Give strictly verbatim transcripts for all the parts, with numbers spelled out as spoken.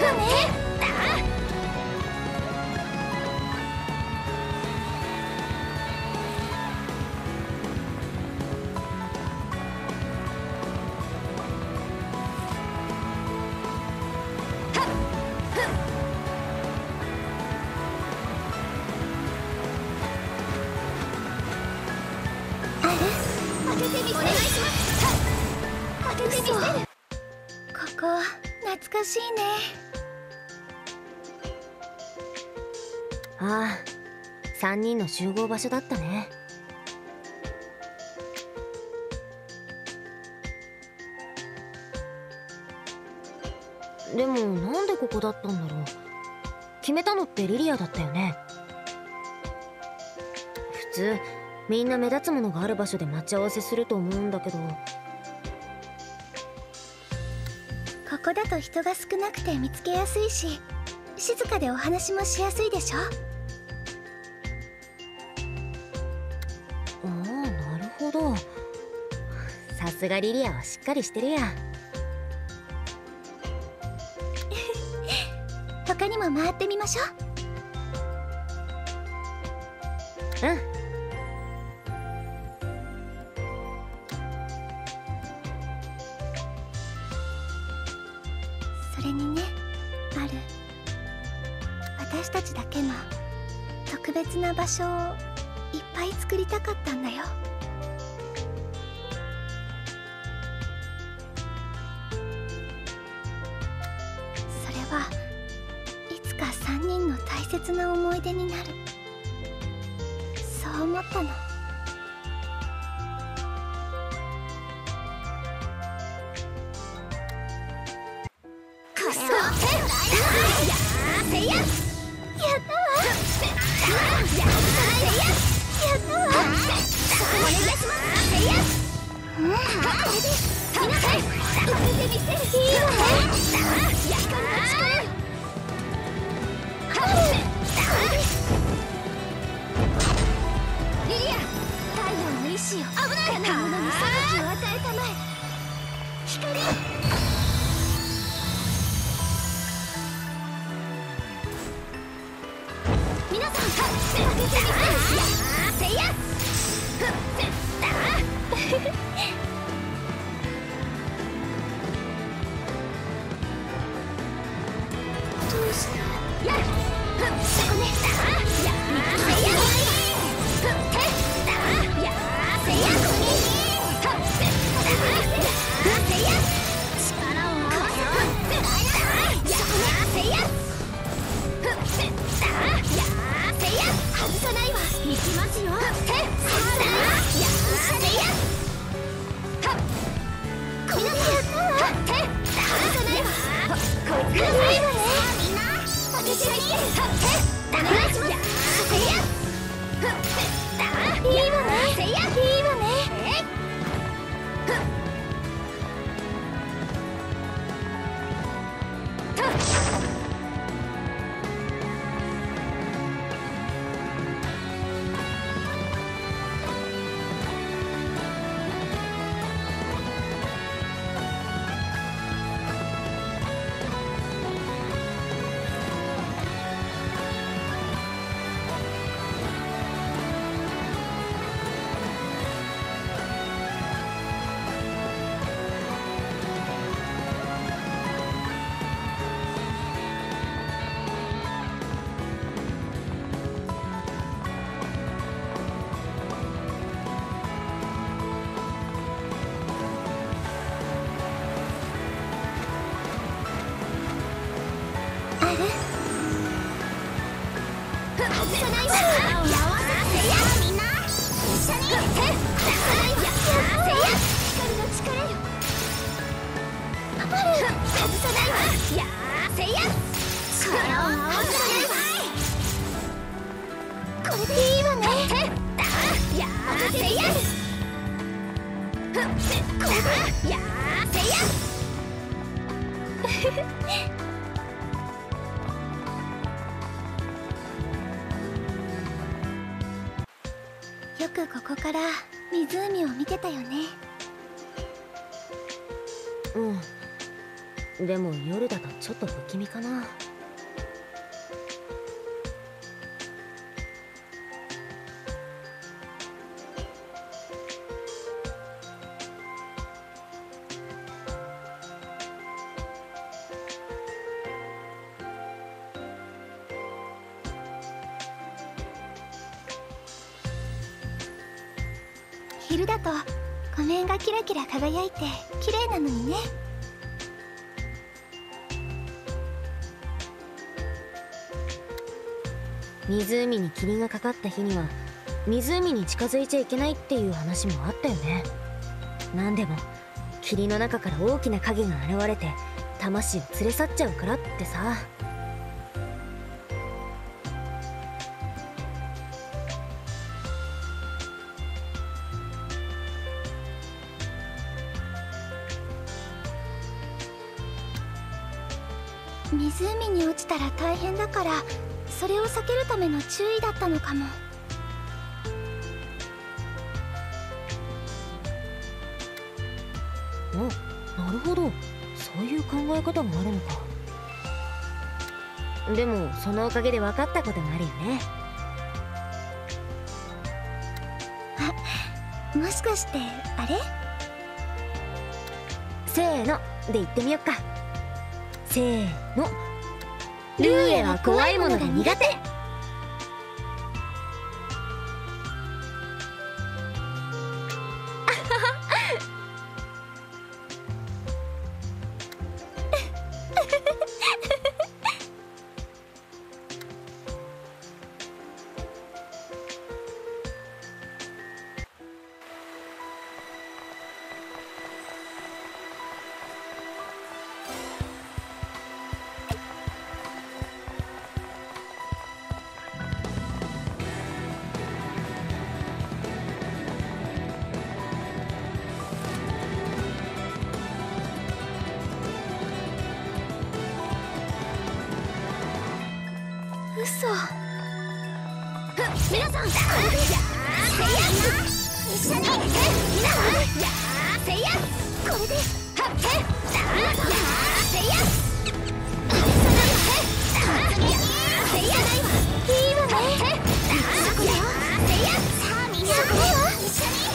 わね。当ててみせる。お願いします。当ててみせる。ここ懐かしいね。 ああ、さんにんの集合場所だったね。でもなんでここだったんだろう。決めたのってリリアだったよね。普通みんな目立つものがある場所で待ち合わせすると思うんだけど。 ここだと人が少なくて見つけやすいし、静かでお話もしやすいでしょ。 ああ、なるほど。さすがリリアはしっかりしてるや。 他にも回ってみましょう。 うん。 それにね、マル、私たちだけの特別な場所をいっぱい作りたかったんだよ。それはいつかさんにんの大切な思い出になる、そう思ったの。くそ、やったわ。やったわ。そこまでですわ。うん、これで皆さん受けてみせる。いいわね。やったな。リリア、太陽の意志よ。危ない。叶うのに裁きを与えたまえ。光。皆さん、当ててみせる。やーせいや。ふっせったどうしてやる。ふっそこね。やーせいや。ふってやーせいや。ふってやーせいや。力を合わせふってやーせいや。ふってやーせいや。外さないわ。行きますよ。ふってやーせいや。皆さん、ふってやーせないわ。こいつがないわね。みんな私が言ってる。お願いします。せいや。いいわね。せいや。いいわね。よくここから湖を見てたよね。 うん。 でも夜だとちょっと不気味かな。 昼だと湖面がキラキラ輝いて綺麗なのにね。 湖に霧がかかった日には湖に近づいちゃいけないっていう話もあったよね。なんでも霧の中から大きな影が現れて魂を連れ去っちゃうからってさ。 湖に落ちたら大変だから、それを避けるための注意だったのかも。 お、なるほど、そういう考え方があるのか。でもそのおかげで分かったことがあるよね。 あ、もしかしてあれ？ せーので言ってみよっか。せーの。ルーエは怖いものが苦手。 嘘。皆さん、やーせいや、一緒に皆さん、やーせいや、これではっけだーやーせいや、せいや、いいわね。だーやーせいや、さあみんな、一緒に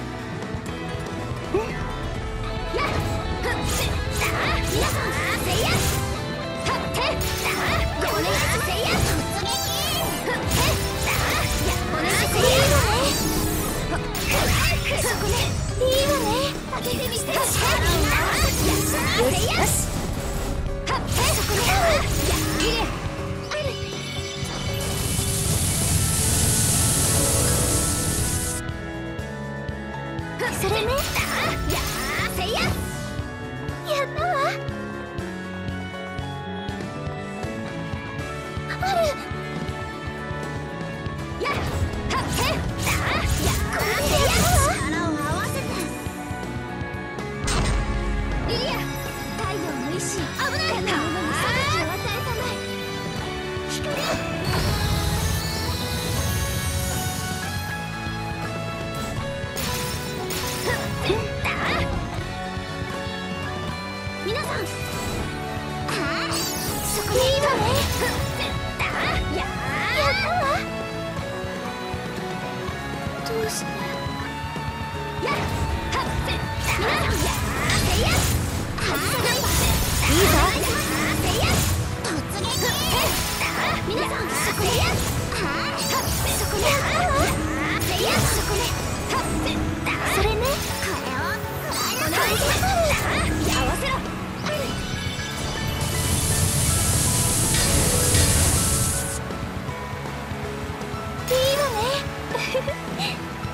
やっだー皆さん、せいや、はっけだーごめんなさいや、突撃ふっけだーやお願いせいや、そこね、いいわね。開けてみて。よし、よし、よし。はっ、そこね。やっ、きれい。それね。だ、やー、せいや。やったわ。ある。やっ、はっ、へ、だ、や、これでやるわ。力を合わせて。リリア、太陽の意志。危ない。こんなものに裁きを与えたまえ。光。皆さん、はあ、そこでいいわね。だやったわ。どうしてやっはっせ皆さんやせいやはっいいぞせいや突撃だ皆さんそこでやはっそこではっせいやそこではっだそれねこれをくらいなさいだ合わせろいいわね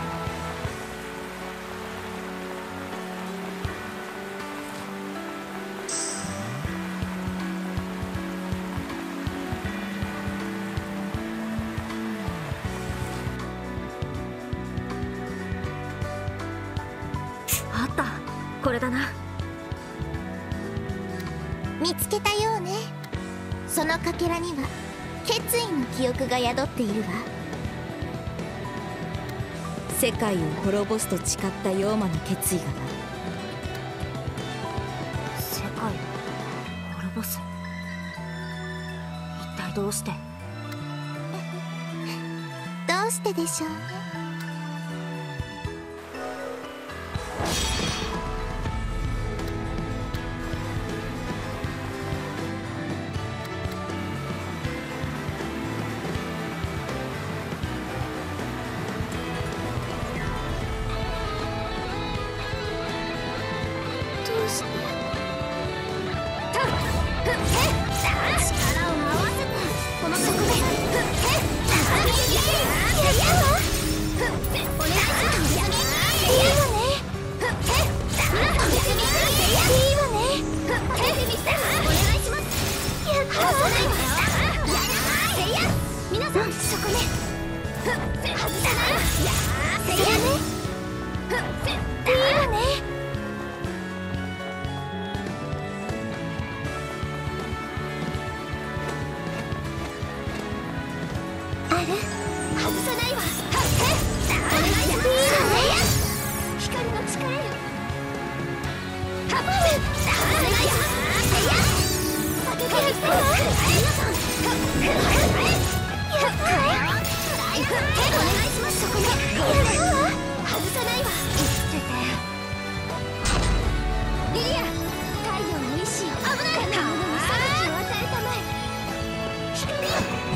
あった、これだな。 見つけたようね。そのかけらには決意の記憶が宿っているわ。 世界を滅ぼすと誓った妖魔の決意がな。 世界どうして？ どうしてでしょうね。どうして？力を合わせてこの速度でお願いします。いいわね。いいわね。お願いします。やったわ。皆さんそこね。外さないわ。せやね。いいわね。外さないわ。お願いします。光の力よ。外さないわ。当ててみせろ。皆さん。やったわ。お願いします。そこね。やったわ。外さないわ。生きてて。リリア、太陽の意志を危ない。他物に裁きを与えたまえ。光よ。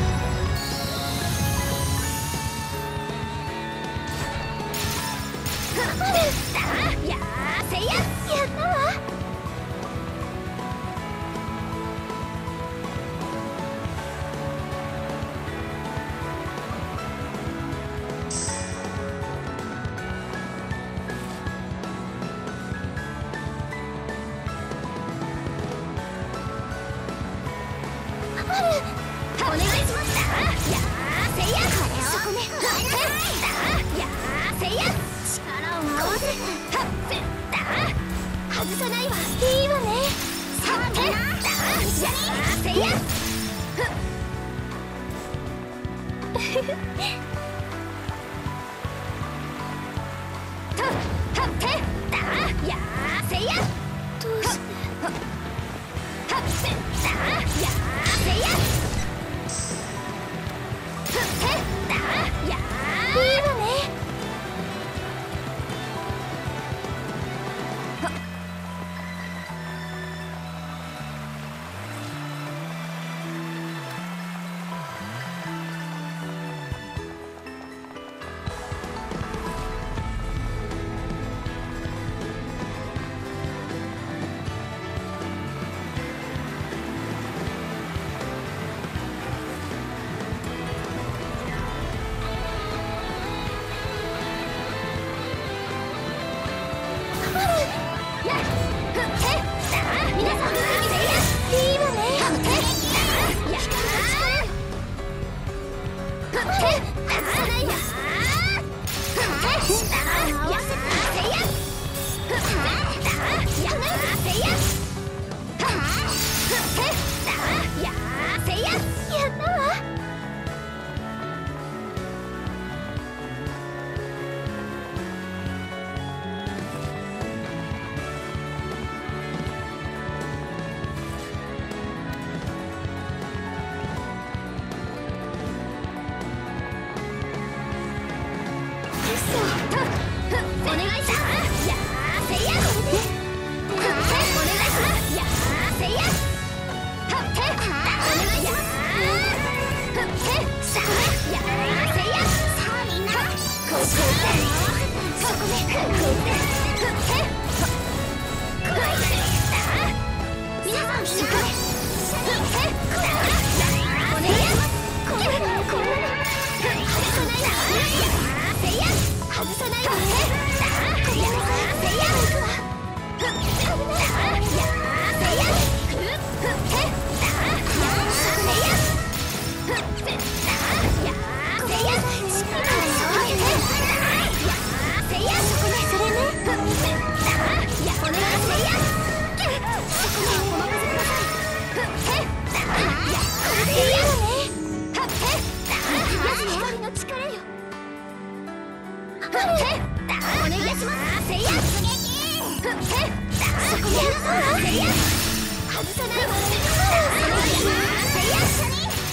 やーせや。やったわ。お願いします。やーせや。そこね。やーせや。力を合わせて外さないわ。いいわね。さあみんなやーせや。とはってだやーせや。どうしてはってだやーせや。はってだやーいいわね。外さないわ。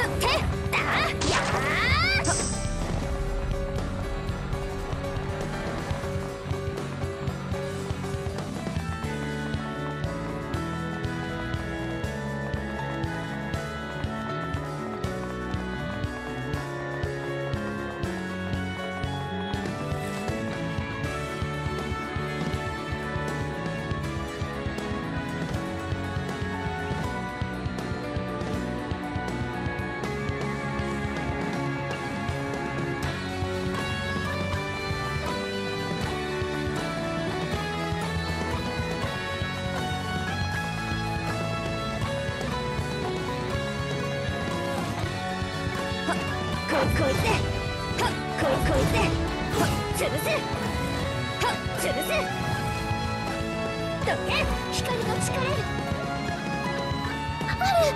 てだやーこいつで、はっこいこいつで、はっ潰す、はっ潰す。どけ、光の力。ある。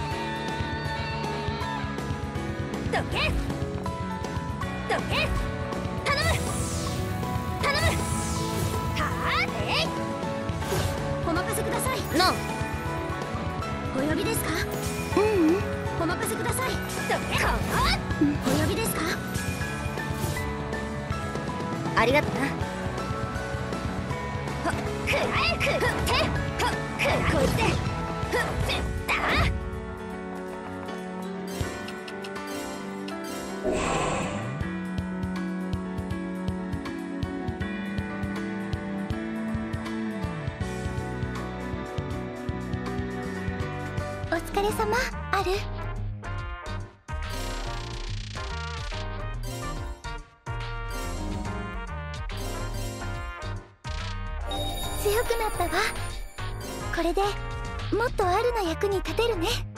どけ、どけ、頼む、頼む。はあ、えい。お任せください。 なあ、 お呼びですか？ ううん。 お任せください。どけ、こう。お呼びですか？ ありがとな。 はっ、くらえ、くって、はっ、くらこいつで、ふっ、つったお疲れ様、ある。強くなったわ。これでもっとアルの役に立てるね。